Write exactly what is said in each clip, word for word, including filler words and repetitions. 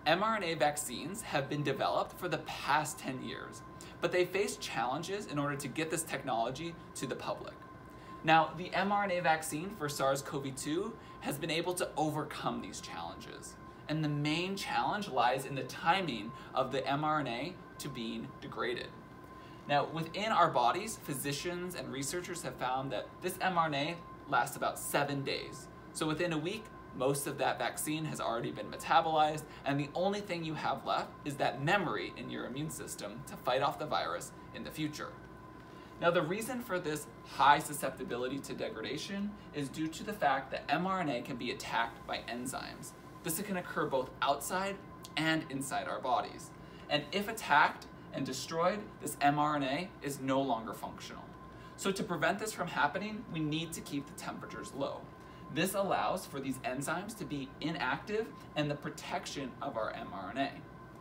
mRNA vaccines have been developed for the past ten years, but they face challenges in order to get this technology to the public. Now, the mRNA vaccine for SARS CoV two has been able to overcome these challenges. And the main challenge lies in the timing of the mRNA to being degraded. Now, within our bodies, physicians and researchers have found that this mRNA lasts about seven days. So within a week, most of that vaccine has already been metabolized, and the only thing you have left is that memory in your immune system to fight off the virus in the future. Now, the reason for this high susceptibility to degradation is due to the fact that mRNA can be attacked by enzymes. This can occur both outside and inside our bodies. And if attacked and destroyed, this mRNA is no longer functional. So to prevent this from happening, we need to keep the temperatures low. This allows for these enzymes to be inactive and the protection of our mRNA.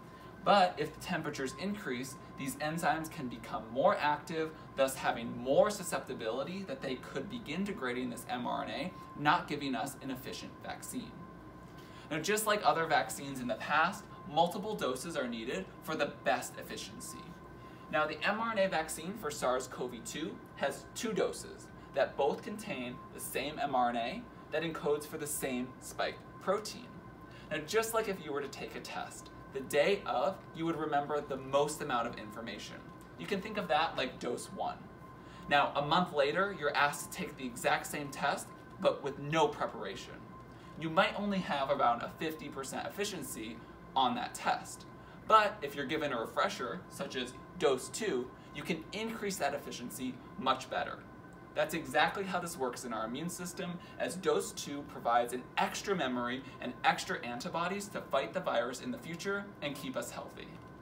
But if the temperatures increase, these enzymes can become more active, thus having more susceptibility that they could begin degrading this mRNA, not giving us an efficient vaccine. Now, just like other vaccines in the past, multiple doses are needed for the best efficiency. Now, the mRNA vaccine for SARS CoV two has two doses that both contain the same mRNA that encodes for the same spike protein. Now, just like if you were to take a test, the day of, you would remember the most amount of information. You can think of that like dose one. Now, a month later, you're asked to take the exact same test, but with no preparation. You might only have around a fifty percent efficiency on that test. But if you're given a refresher, such as dose two, you can increase that efficiency much better. That's exactly how this works in our immune system, as dose two provides an extra memory and extra antibodies to fight the virus in the future and keep us healthy.